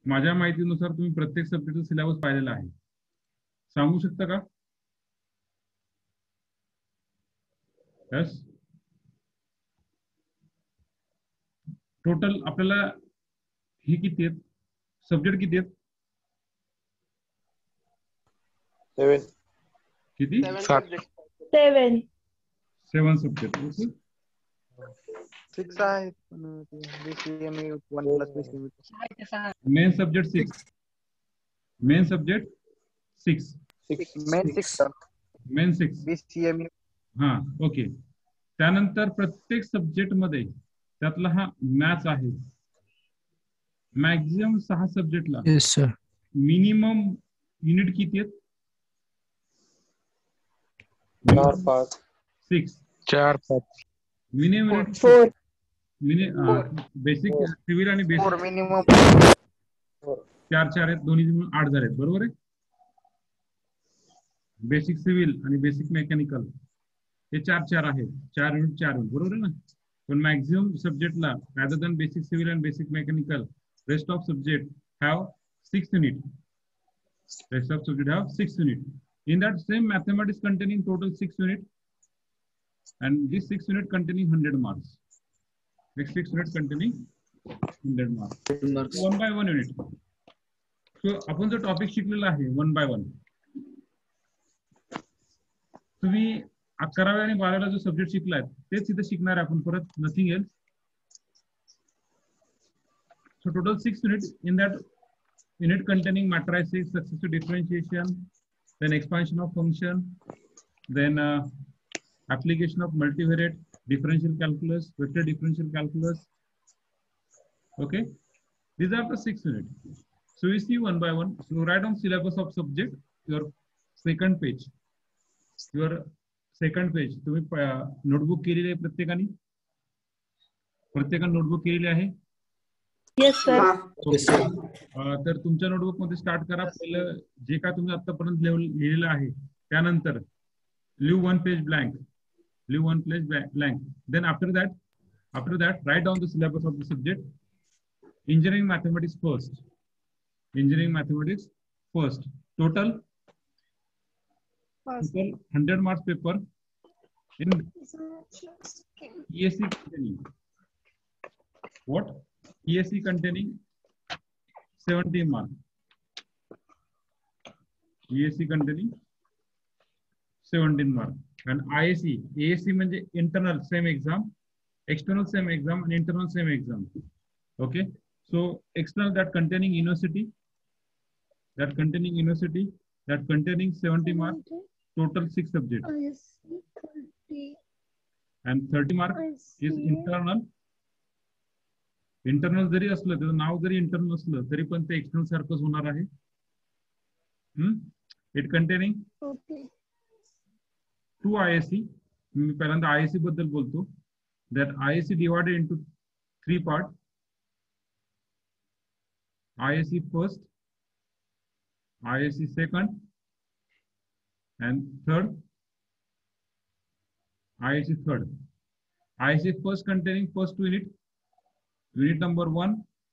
माझ्या माहितीनुसार तुम्ही प्रत्येक सब्जेक्टचा सिलेबस पाहिलेला आहे, सांगू शकता का? यस. टोटल आपल्याला हे किती आहेत, सब्जेक्ट किती आहेत? 7. किती? 7. 7 सब्जेक्ट. ओके. 6 आहेत. BCME 1 plus BCME. Main subject 6. Main subject 6. 6 main 6 sir. Main 6. BCME. हा, ओके. त्यानंतर प्रत्येक सब्जेक्ट मध्ये त्यातला हा मॅथ्स आहे. मॅक्झिमम 6 सब्जेक्टला येस सर. मिनिमम युनिट किती आहेत? 4-5. 6. 4-5. Minimum unit 4. बेसिक सिव्हिल आणि बेसिक 4 minimum. 4 आहेत, दोन्ही मिळून 8 झाले, बरोबर आहे. बेसिक सिव्हिल आणि बेसिक मेकॅनिकल हे 4 आहेत. 4 युनिट 4 युनिट, बरोबर आहे ना. पण मॅक्झिमम सब्जेक्टला rather than basic civil and basic mechanical rest of subject have 6 unit. Rest of subject have 6 unit. In that same mathematics containing total 6 unit, and this 6 unit containing 100 marks. Next 6 unit containing 100 marks. One by one unit. So आपण जो topic शिकलेला आहे 1 by 1. तुम्ही 11वी आणि 12वीला जो subject शिकलाय तेच इथे शिकणार आहे आपण परत, nothing else. So total 6 unit. In that unit containing matrices, successive differentiation, then expansion of function, then application of multivariate, differential calculus, vector differential calculus. Okay, these are the 6 units. So we see one by one. So write down syllabus of subject, your second page. Your second page. तुम्ही notebook केलेली आहे प्रत्येकाने? प्रत्येकाने notebook केलेली आहे? Yes sir. तर तुमच्या notebook मध्ये स्टार्ट करा. पहिलं जे काय तुम्ही आतापर्यंत लिहिलेलं आहे त्यानंतर leave 1 page blank. Leave 1 page blank. Then after that write down the syllabus of the subject. Engineering mathematics first. Engineering mathematics first. Total 100 marks paper in ESE containing what? ESE containing 17 marks. ESE containing 17 marks. And ISE, ASE म्हणजे internal same exam, external same exam, and internal same exam. Okay. So external that containing university, that containing 70 marks, total 6 subjects. And 30 marks is internal. Internal जरी असलं, त्याचं नाव जरी internal असलं तरी पण ते external सारखंच होणार आहे. It containing 2 ISE. मी पहिल्यांदा ISE बद्दल बोलतो. That ISE divided into 3 part. ISE first, ISE second and third. ISE third. ISE first containing first 2 unit. Unit number 1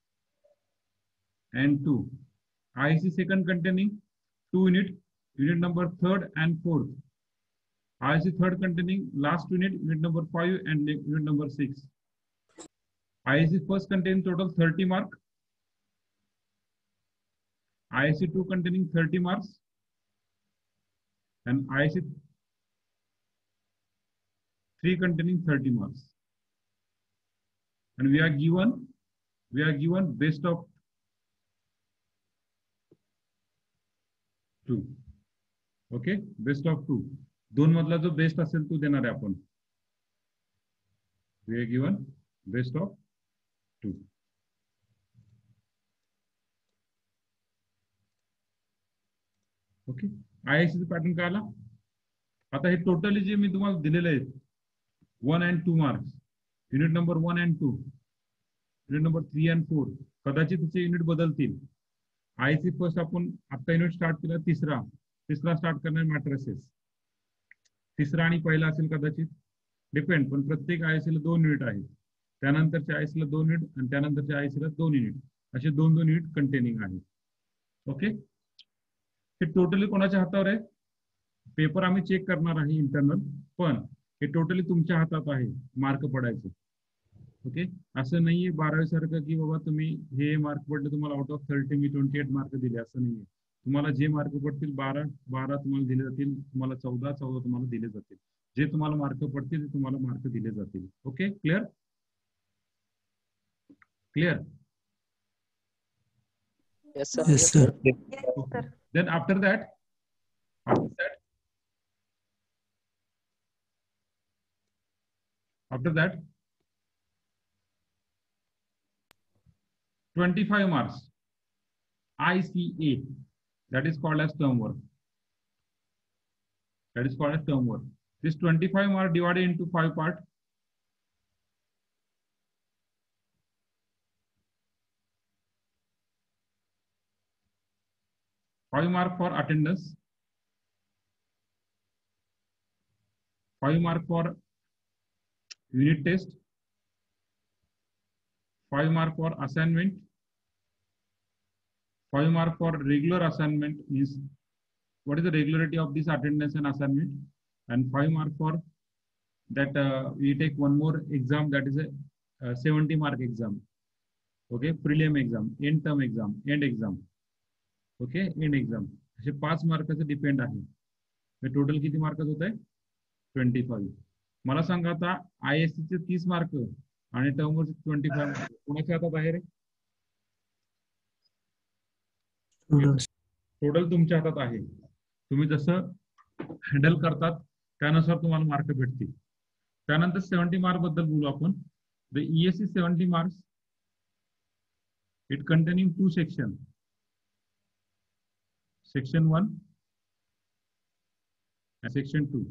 and 2. ISE second containing 2 unit. Unit number 3rd and 4th. ISE third containing last unit. Unit number 5 and unit number 6. ISE first containing total 30 mark. ISE 2 containing 30 marks. And ISE 3 containing 30 marks. And we are given best of 2. Okay, best of 2. दोन मधला जो best असेल तो देणार आहे आपण. We are given best of 2. Okay. ISE pattern काय आला? आता हे टोटली जे मी तुम्हाला दिलेले आहेत 1 and 2 marks. Unit number 1 and 2, unit number 3 and 4, कदाचित त्याचे युनिट बदलतील. ISE फर्स्ट आपण आता युनिट स्टार्ट केला तिसरा स्टार्ट करणार मॅट्रिसेस. तिसरा आणि पहिला असेल कदाचित, डिपेंड. पण प्रत्येक ISE ला 2 युनिट आहेत. त्यानंतरच्या ISE ला 2 युनिट आणि त्यानंतरच्या ISE ला 2 युनिट. असे 2-2 युनिट कंटेनिंग आहे. ओके, हे टोटली कोणाच्या हातावर आहे? पेपर आम्ही चेक करणार आहे इंटरनल, पण हे टोटली तुमच्या हातात आहे मार्क पडायचे. ओके, असं नाहीये 12वी सारखं की बाबा तुम्ही हे मार्क पडले तुम्हाला आउट ऑफ 30 मी 28 मार्क दिले, असं नाहीये. तुम्हाला जे मार्क पडतील 12 तुम्हाला दिले जातील, तुम्हाला 14 तुम्हाला दिले जातील. जे तुम्हाला मार्क पडतील ते तुम्हाला मार्क दिले जातील. Okay, clear? Clear? Yes, sir. Yes, sir. Okay. Then after that, 25 marks ICA, that is called as term work. That is called as term work. This 25 mark divided into 5 parts. Five mark for attendance, 5 mark for unit test, 5 mark for assignment, 5 mark for regular assignment, means what is the regularity of this attendance and assignment, and 5 mark for that we take one more exam, that is a 70 mark exam. Okay, prelim exam, end term exam, end exam. Okay, end exam, असे 5 मार्काचे depend आहे. Total किती मार्काच होत आहे? 25. मला सांगा आता ISC चे 30 mark आणि term वरचे 25 मार्क कोणाच्या हातात आहे रे? टोटल तुमच्या हातात आहे. तुम्ही जसं हँडल करतात त्यानुसार तुम्हाला मार्क भेटतील. त्यानंतर 70 मार्क बद्दल बोलू आपण. The ESC 70 marks, it containing 2 section. Section 1 and Section 2.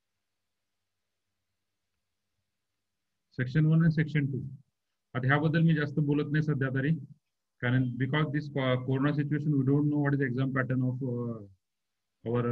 Section 1 and Section 2. आता ह्याबद्दल मी जास्त बोलत नाही सध्या तरी, कारण because this corona situation we don't know what is exam pattern of our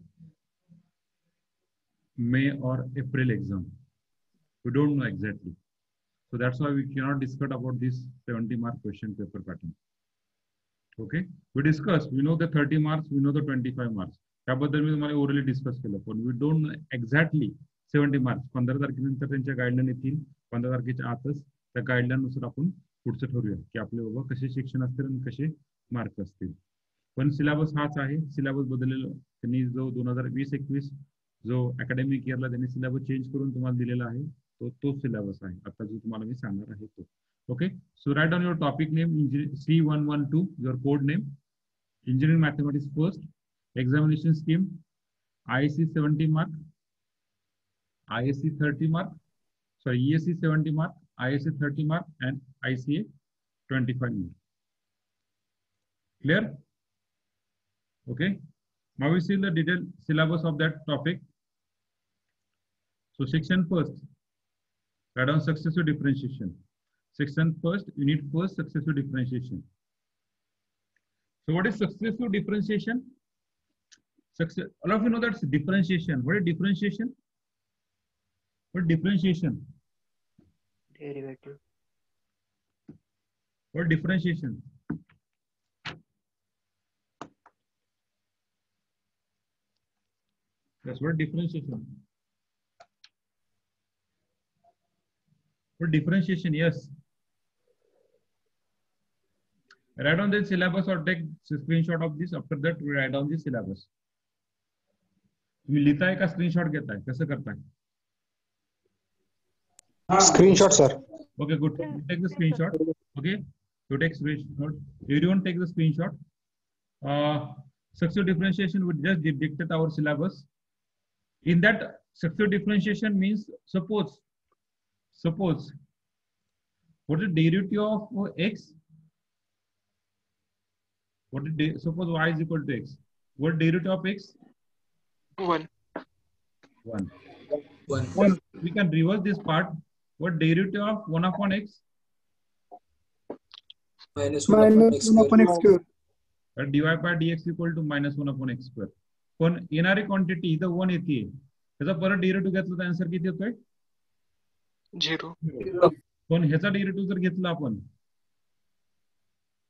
May or April exam. We don't know exactly. So that's why we cannot discuss about this 70 mark question paper pattern. Okay, we discuss, we know the 30 marks, we know the 25 marks. त्याबद्दल मी तुम्हाला orally discuss केलं, पण we don't know exactly 70 marks. 15 तारखेनंतर त्यांच्या guideline येतील. 15 तारखेच्या आतच त्या गाईडलाईन नुसार आपण पुढचं ठरवूया की आपले बाबा कसे शिक्षण असतील आणि कसे मार्क असतील. पण सिलेबस हाच आहे. सिलेबस बदललेला त्यांनी जो 2020-21 जो अकॅडमिक इयरला त्यांनी सिलेबस चेंज करून तुम्हाला दिलेला आहे, तो सिलेबस आहे आता जो तुम्हाला मी सांगणार आहे तो. Okay, so write down your topic name, C112, your code name, engineering mathematics first, examination scheme, ISC 70 mark, ISC 30 mark, sorry, ESC 70 mark, ISC 30 mark, and ICA 25 mark. Clear? Okay, now we see the detailed syllabus of that topic. So section first, write down successive differentiation. Section first, unit first, successive differentiation. So what is successive differentiation? All of you know that's differentiation. What is differentiation? What is differentiation? Derivative. What is differentiation? That's what differentiation. What differentiation? Yes. Write down the syllabus or take screenshot of this. After that, we write down the syllabus. तुम्ही लिहिताय का screenshot घेताय? कसं करताय? Screenshot, sir. Okay, good. You take the screenshot. Okay, you take screenshot. Everyone take the screenshot. Successive differentiation would just dictate our syllabus. In that, successive differentiation means suppose, what is derivative of x? Suppose y is equal to x. What derivative of x? 1. 1. We can reverse this part. What derivative of 1 upon x? Minus 1 upon x square. dy by dx equal to minus 1 upon x square. पण येणारी quantity इथं 1 येते, त्याचा परत derivative घेतला तर answer किती येतोय? 0. पण ह्याचा डेरिव्हेटिव्ह जर घेतला आपण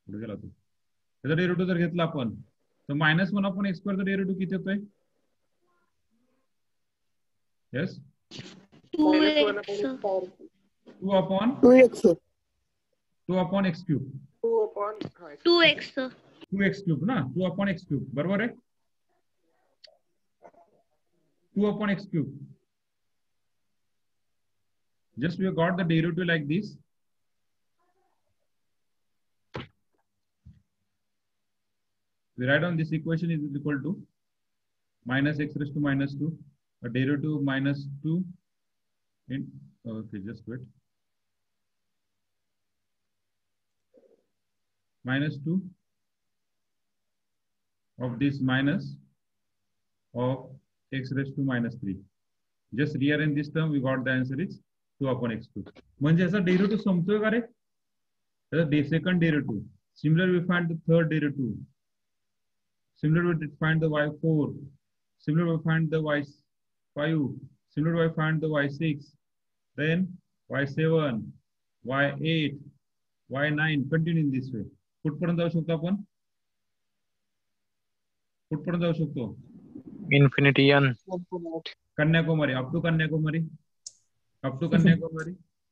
पुढे गेला तू. त्याचा डेरिव्हेटिव्ह जर घेतला आपण तर -1/x² डेरिव्हेटिव्ह किती येतोय? Yes 2x. 2x, sir. 2/x³. 2x, sir. 2x³ ना, 2/x³, बरोबर आहे. 2/x³. Just we got the derivative like this. We write down this equation is equal to -x⁻², a derivative of -2 in, okay, just wait. -2 of this minus of x⁻³ just rearrange this term, we got the answer is 2/x². म्हणजे याचा derivative संपतोय का रे? त्याचा second derivative. Similarly we find the third derivative. Similarly we find the y4. Similarly we find the y5. Similarly we find the y6. Then y7, y8, y9. Continue in this way. कुठपर्यंत जाऊ शकतो आपण? कुठपर्यंत जाऊ शकतो? Infinity n. Kanyakumari. Up to Kanyakumari. Up to Kanyakumari.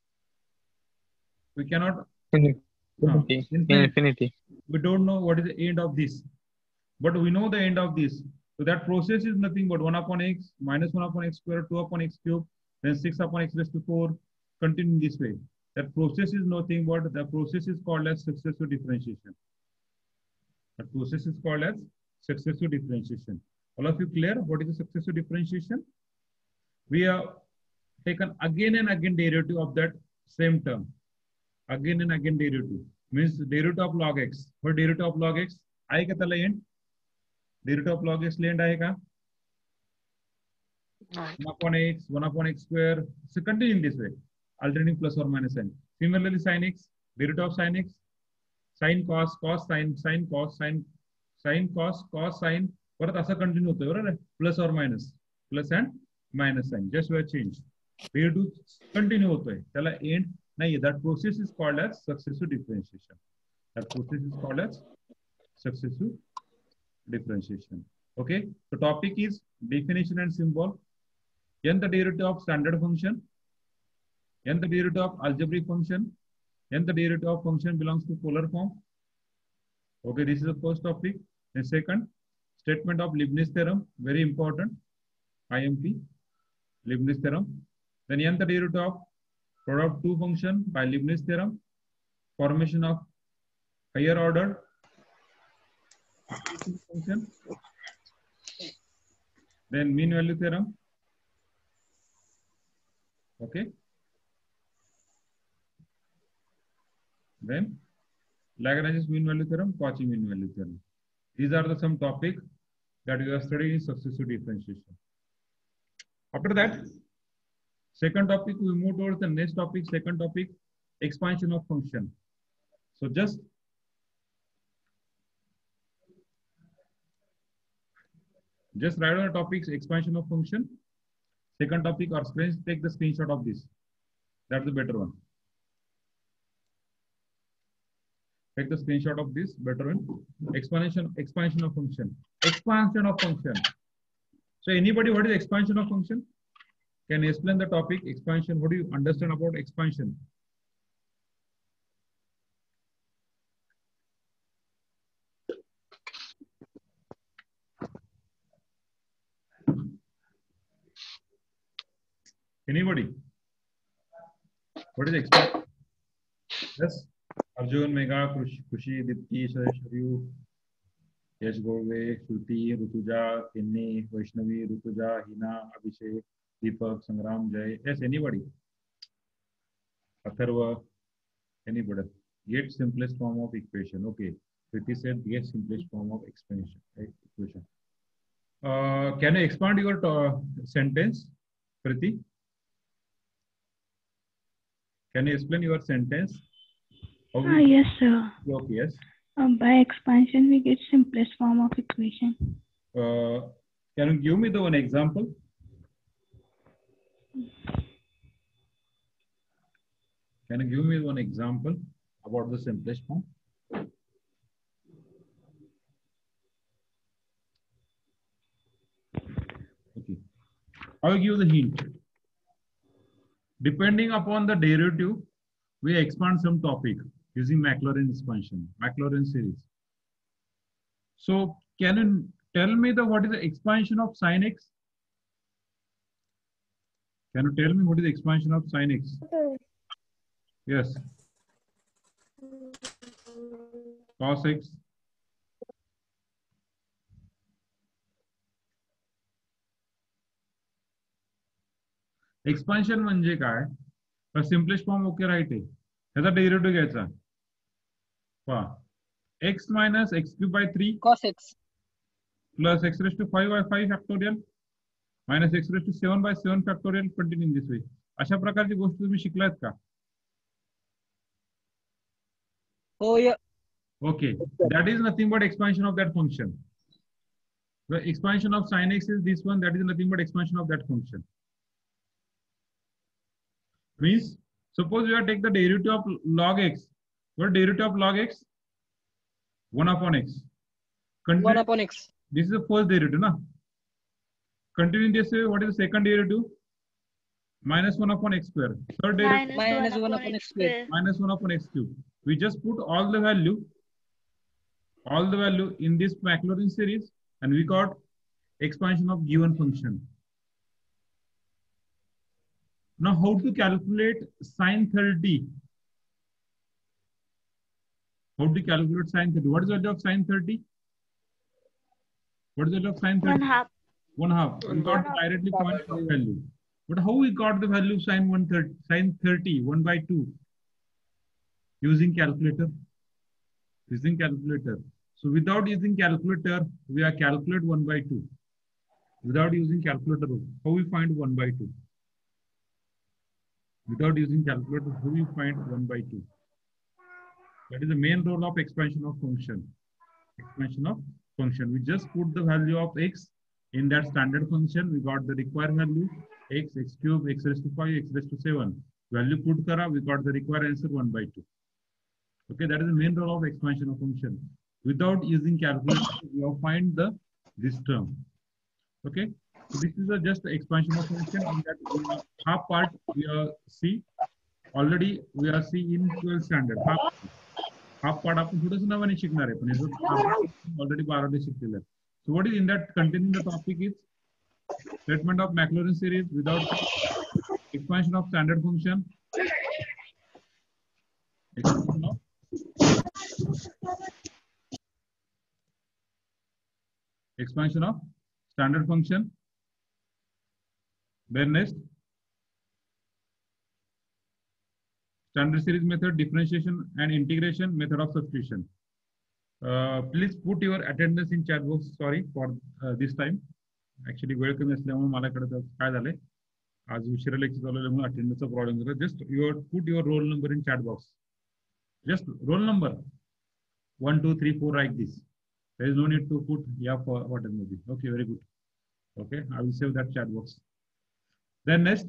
We cannot. Infinity. We don't know what is the end of this, but we know the end of this. So that process is nothing but 1/x, -1/x², 2/x³, then 6/x⁴. Continue this way. That process is nothing but the process is called as successive differentiation. That process is called as successive differentiation. All of you clear what is the successive differentiation? We have taken again and again derivative of that same term. Again and again derivative means derivative of log x. What derivative of log x? I का त्याला end? Derivative of log x end आहे का? 1/x, 1/x². So continue in this way, alternating plus or minus sign. Similarly, sin x, derivative of sin x, sin cos, cos sin, sin cos, sin cos, cos sin. परत असं continue होतोय बरोबर आहे. Plus और minus, plus and minus sign. Just we change. Derivative continue होतोय, त्याला end नाही. That process is called as successive differentiation. That process is called as successive differentiation. Okay, so topic is definition and symbol. Nth derivative of standard function, nth derivative of algebraic function, nth derivative of function belongs to polar form. Okay, this is the first topic. The second, statement of Leibniz theorem, very important, IMP, Leibniz theorem. Then nth derivative of product 2 function by Leibniz theorem, formation of higher order function, then mean value theorem. Okay, then Lagrange's mean value theorem, Cauchy mean value theorem. These are the some topics that we are studying in successive differentiation. After that, second topic, we move towards the next topic. Second topic, expansion of function. So just write down the topics, expansion of function. Second topic, or take the screenshot of this. That's the better one. Take the screenshot of this, better one. Expansion of function. Expansion of function. So anybody, what is expansion of function? Can you explain the topic, expansion? What do you understand about expansion? Anybody? What is expansion? Yes. Arjun, Megha, Krushi, Dipti, Sharyu, Yash Golve, Shruti, Rutuja, Kinni, Vaishnavi, Rutuja, Hina, Abhishek, Deepak, Sangram, Jay. Yes, anybody? Atharva, anybody? Get simplest form of equation. Okay. Kriti said get simplest form of equation. Can you expand your sentence, Kriti? Can you explain your sentence? Yes, sir. Okay, yes. By expansion, we get simplest form of equation. Can you give me the one example? Can you give me one example about the simplest form? I will give the hint. Depending upon the derivative, we expand some topic using Maclaurin expansion, Maclaurin series. So can you tell me what is the expansion of sin x? Can you tell me what is the expansion of sin x? Yes. Cos x. Expansion म्हणजे काय? Simplest form okay right आहे. ह्याचा derivative घ्यायचा. पहा x minus x cube by 3 cos x plus x raised to 5 by 5 factorial minus x raised to 7 by 7 factorial continue in this way. अशा प्रकारची गोष्ट तुम्ही शिकलात का? oh yeah Okay, that is nothing but expansion of that function. The expansion of sin x is this one, that is nothing but expansion of that function. Means suppose you take the derivative of log x. What is derivative of log x? 1 upon x. 1 upon x. This is the first derivative, na? Continuing this way, what is the second derivative? Minus 1 upon x square. Third derivative? Minus 1 upon x square. Minus 1 upon x cube. We just put all the value in this Maclaurin series and we got expansion of given function. Now how to calculate sin 30? How to calculate sin 30? What is the value of sin 30? What is the value of sin 30? 1/2. 1/2. We got directly point value. But how we got the value of sin 30, 1 by 2? Using calculator. Using calculator. So without using calculator, we are calculate 1 by 2. Without using calculator, how we find 1 by 2? Without using calculator, how we find 1 by 2? That is the main role of expansion of function. Expansion of function. We just put the value of x in that standard function. We got the required value x, x cube, x raised to 5, x raised to 7. Value put kara, we got the required answer 1 by 2. Okay, that is the main role of expansion of function. Without using calculator, we will find this term. Okay, so this is just expansion of function. In that half part we are see already we are see in 12th standard. Half part आपण थोडंसं नवाने शिकणार आहे, पण याचं already 12th शिकलेलं आहे. So what is in that continuing the topic is statement of Maclaurin series without expansion of standard function. Expansion of standard function. Then next, standard series method, differentiation and integration, method of substitution. Please put your attendance in chat box. Sorry for this time. Actually, वेळ कमी असल्यामुळे मला कळत काय झालंय, आज उशिरा lecture झाल्यामुळे अटेंडन्सचा प्रॉब्लेम झाला. Just put your roll number in chat box. Just roll number 1, 2, 3, 4 like this. There is no need to put yeah for what it may be. Okay, very good. Okay, I will save that chat box. Then next,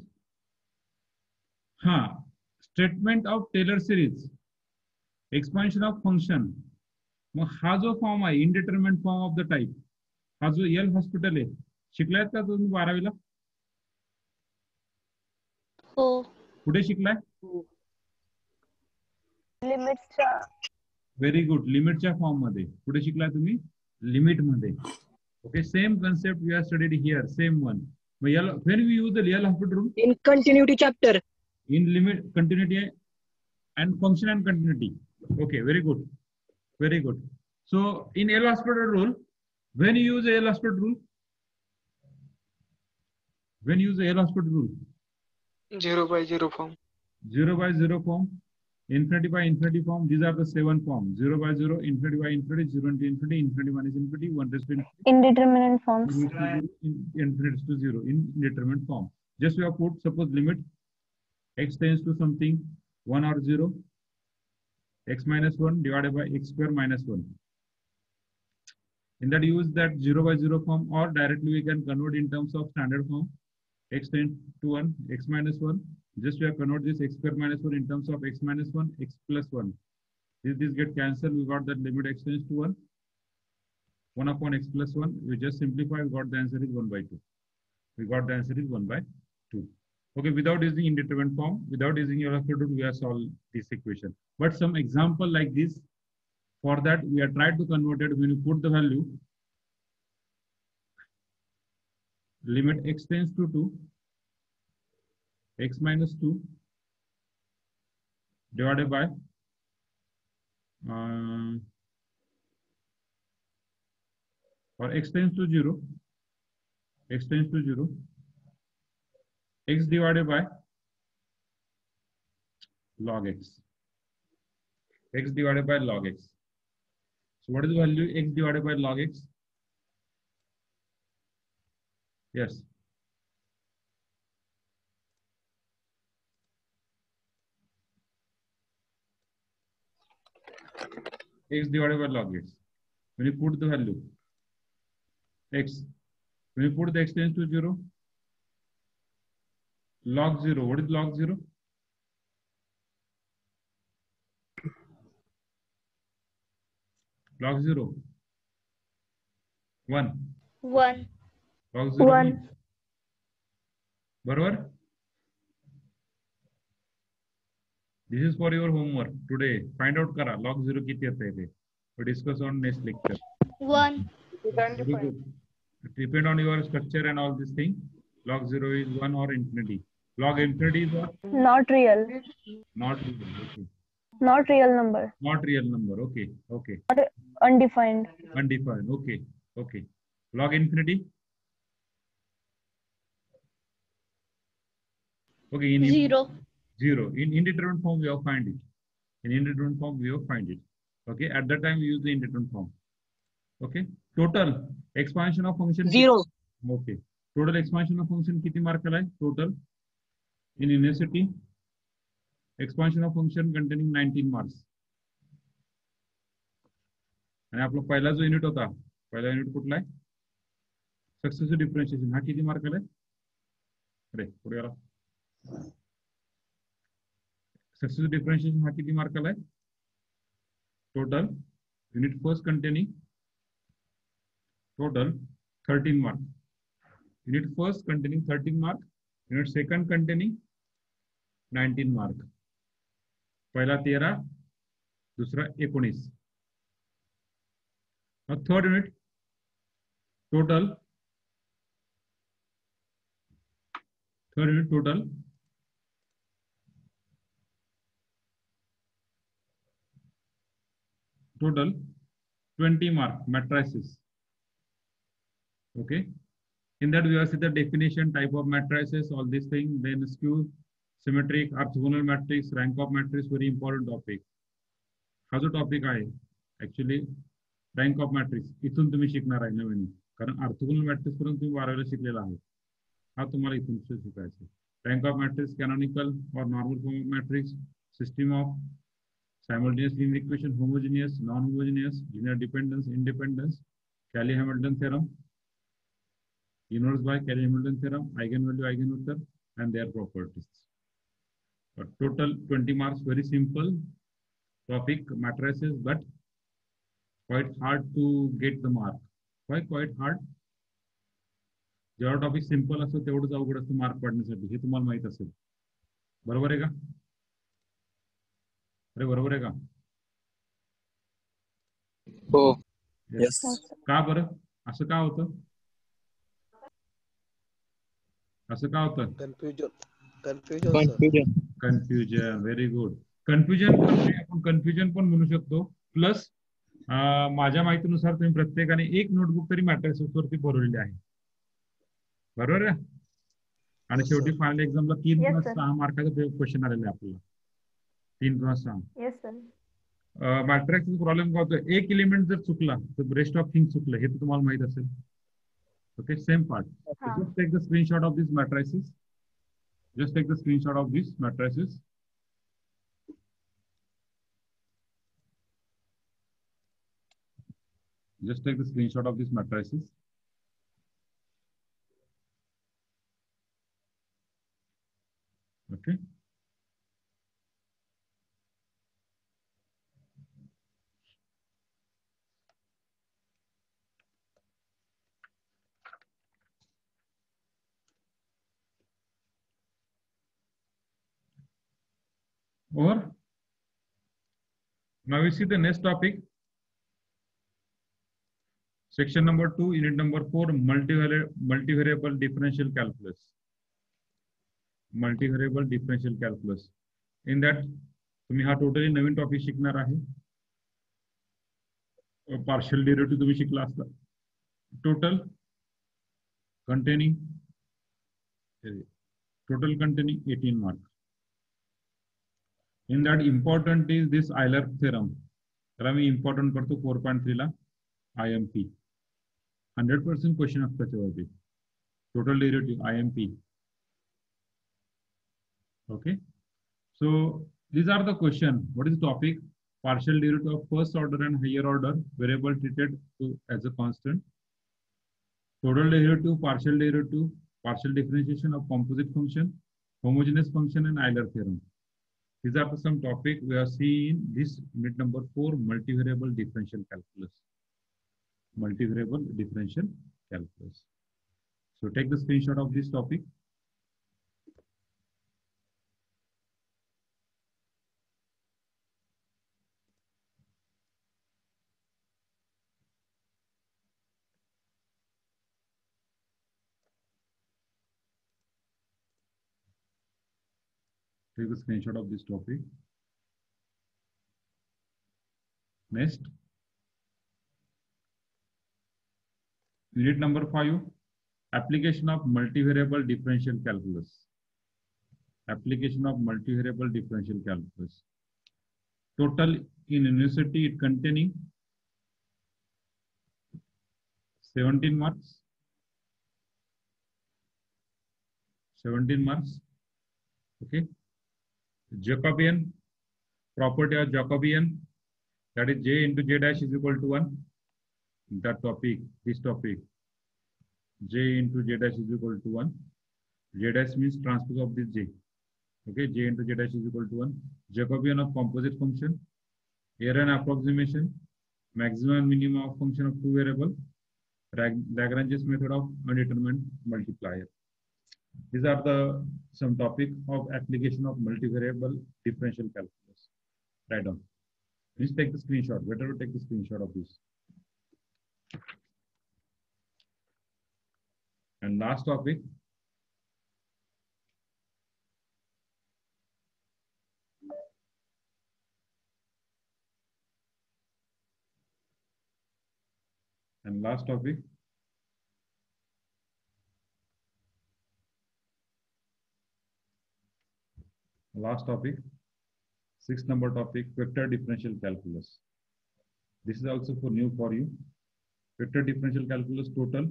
statement of Taylor series, expansion of function. मग हा जो form आहे indeterminate form of the type, हा जो L hospital आहे, शिकलायत का तुम्ही 12वीला? हो. कुठे शिकलाय? लिमिटचा. Very good. लिमिटच्या फॉर्म मध्ये. कुठे शिकलाय तुम्ही? लिमिट मध्ये. Okay, same concept we are studied here, same one. When we use the L'Hopital rule? In continuity chapter. In limit, continuity and function and continuity. Okay, very good. Very good. So in L'Hopital rule, when you use the L'Hopital rule? When you use the L'Hopital rule? 0 by 0 form. 0 by 0 form. Infinity by infinity form. These are the 7 forms. 0 by 0, infinity by infinity, 0 into infinity, infinity minus infinity, 1 raised to infinity. Indeterminate forms. Infinity to 0, indeterminate form. Just we have put, suppose limit x tends to something 1 or 0, x minus 1 divided by x square minus 1. In that use that 0 by 0 form, or directly we can convert in terms of standard form. X tends to 1, x minus 1. Just we have convert this x square minus 1 in terms of x minus 1, x plus 1. This get cancelled. We got that limit x tends to 1. 1 upon x plus 1. We just simplify. We got the answer is 1 by 2. We got the answer is 1 by 2. Okay, without using indeterminate form, without using your root, we have solved this equation. But some example like this, for that we are trying to convert it. When you put the value, limit x tends to 2, x minus 2 divided by or x tends to 0, x tends to 0, x divided by log x, x divided by log x. So what is the value x divided by log x? Yes. X divided by log x. When you put the value x, when you put the x tends to 0, log 0. What is log 0? Log 0. 1. 1. Log 0. 1. बरोबर? This is for your homework today. Find out करा log 0 किती येते ते. We discuss on next lecture. 1. Very good. Depend on your structure and all this thing. Log 0 is 1 or infinity. Log infinity is what? Not real. Not real. Okay. Not real number. Not real number. Okay. Okay. Undefined. Undefined. Okay. Okay. Log infinity. Okay. In 0. 0. In indeterminate form, we have find it. In indeterminate form, we have find it. Okay. At that time, we use the indeterminate form. Okay. Total expansion of function 0. Okay. Total expansion of function किती मार्काला आहे? Total in university expansion of function containing 19 marks. आणि आपला पहिला जो unit होता, पहिला unit कुठला आहे? Successive differentiation. हा किती मार्काला आहे? अरे पुढे आला. सक्सेसिव्ह डिफरन्शिएशन हा किती मार्काला आहे? Total unit first containing total 13 mark. Unit first containing 13 mark. Unit second containing 19 mark. पहला 13, दूसरा 19. Now third unit total. Third unit total. Total 20 mark matrices. Okay. In that we have seen the definition, type of matrices, all these things, then skew, symmetric, orthogonal matrix, rank of matrix, very important topic. हा जो topic आहे actually rank of matrix इथून तुम्ही शिकणार आहे नवीन, कारण orthogonal matrix पर्यंत तुम्ही 12वीला शिकलेला आहे. हा तुम्हाला इथून शिकायचा आहे. रँक ऑफ मॅट्रिक्स, कॅनॉनिकल और normal form of matrix, system of simultaneous linear equation, homogeneous, non-homogeneous, linear dependence, independence, Cayley-Hamilton theorem, inverse by Cayley-Hamilton theorem, eigenvalue, eigenvector, and their properties. But total 20 marks, very simple topic, matrices, but quite hard to get the mark. Why quite hard? जेवढा topic simple असतो तेवढंच अवघड असतं mark पडण्यासाठी, हे तुम्हाला माहित असेल. बरोबर आहे का? अरे बरोबर आहे का? हो. Yes. का बरं असं का होतं? असं का होतं? कन्फ्युजन. Very good. कन्फ्युजन आपण कन्फ्युजन पण म्हणू शकतो. प्लस माझ्या माहितीनुसार तुम्ही प्रत्येकाने एक नोटबुक तरी मॅट्रिसेस वरती भरवलेली आहे. बरोबर आहे? आणि शेवटी फायनल एक्झामला 3 किंवा 6 मार्काचा क्वेश्चन आलेला आहे आपल्याला. 3 किंवा 6. Yes, sir. मॅट्रिक्सचा प्रॉब्लेम काय होतो? एक एलिमेंट जर चुकला तर रेस्ट ऑफ थिंग चुकलं, हे तर तुम्हाला माहित असेल. Okay, same part. Just take the screenshot of these matrices. Just take the screenshot of these matrices. Just take the screenshot of these matrices. Okay. Or now we see the next topic. Section number 2, unit number 4, multivariable differential calculus. Multivariable differential calculus. In that, तुम्ही हा totally नवीन topic शिकणार आहे. Partial derivative तुम्ही शिकला असता. Total containing 18 marks. In that, important is this Euler theorem. त्याला मी important करतो 4.3 ला IMP. 100% question असतात त्याच्यावरती. Total derivative IMP. Okay. So these are the question. What is the topic? Partial derivative of first order and higher order variable treated as a constant. Total derivative, partial differentiation of composite function, homogeneous function, and Euler theorem. These are some topics we are seeing in this unit number 4, multivariable differential calculus. Multivariable differential calculus. So take the screenshot of this topic. Take a screenshot of this topic. Next, unit number 5, application of multivariable differential calculus. Application of multivariable differential calculus. Total in university it containing 17 marks. 17 marks. Okay. Jacobian, property of Jacobian, that is J into J dash is equal to 1. That topic, this topic, J into J dash is equal to 1. J dash means transpose of this J. Okay, J into J dash is equal to 1. Jacobian of composite function, error and approximation, maximum and minimum of function of two variable, Lagrange's method of undetermined multiplier. These are the some topic of application of multivariable differential calculus. Write down. Please take the screenshot. Better take the screenshot of this. And last topic. And last topic. Last topic, 6th number topic, vector differential calculus. This is also for new for you. Vector differential calculus total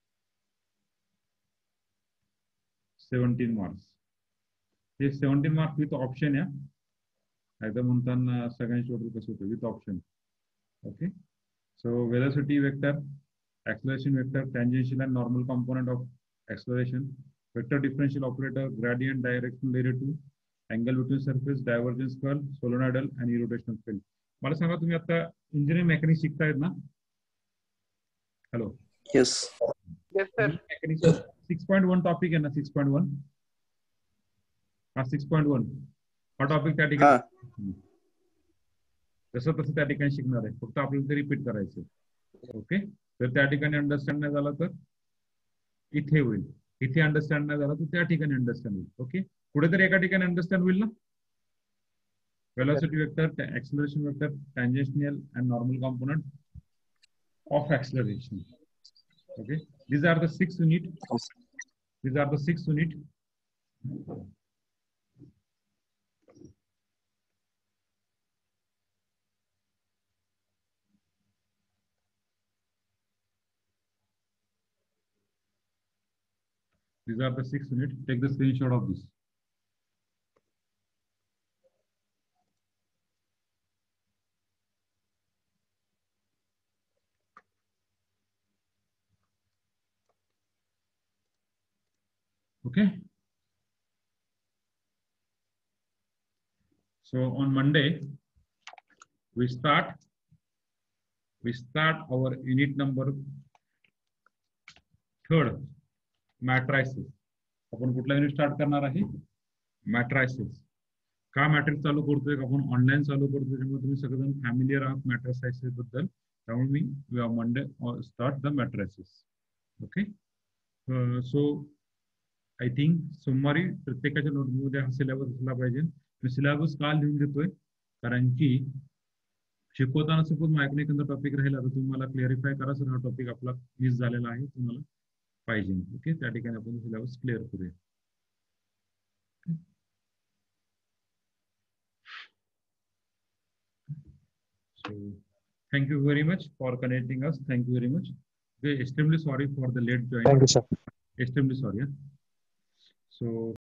17 marks. This 17 marks with option, yeah. With option. Okay. So velocity vector, acceleration vector, tangential and normal component of acceleration, vector differential operator, gradient, directional derivative, angle between surface, divergence curl, solenoidal and irrotational field. मला सांगा तुम्ही आता engineering mechanics शिकतायत ना? Hello. Yes. Yes, sir. 6.1 topic आहे ना? 6.1 हा 6.1 हा topic त्या ठिकाणी जसं तसं त्या ठिकाणी शिकणार आहे. फक्त आपल्याला ते रिपीट करायचं. ओके. तर त्या ठिकाणी अंडरस्टँड नाही झाला तर इथे होईल. इथे अंडरस्टँड नाही झाला तर त्या ठिकाणी अंडरस्टँड होईल. ओके. कुठेतरी एका ठिकाणी अंडरस्टँड होईल ना? Velocity vector, acceleration vector, tangential and normal component of acceleration. Okay, these are the 6 unit. These are the 6 unit. These are the 6 unit. Take the screenshot of this. Okay. So on Monday, we start our unit number 3rd, matrices. आपण कुठला unit start करणार आहे? Matrices. का matrix चालू करतोय का आपण online चालू करतोय त्यामुळे तुम्ही सगळेजण फॅमिलियर आहात मॅट्रिक्स बद्दल त्यामुळे मी Monday start the matrix okay so I think सोमवारी प्रत्येकाच्या नोटबुकमध्ये हा सिलेबस असला पाहिजे मी सिलेबस का लिहून देतोय कारण की शिकवताना सपोज माझ्याकडे एखादा टॉपिक राहिला तर तुम्ही मला क्लिअरिफाय करा सर हा टॉपिक आपला मिस झालेला आहे तुम्हाला पाहिजे ओके त्या ठिकाणी आपण सिलेबस क्लिअर करूया So, thank you very much for connecting us. Thank you very much. We're extremely sorry for the late joining. Thank you, sir. Extremely sorry. Yeah? So.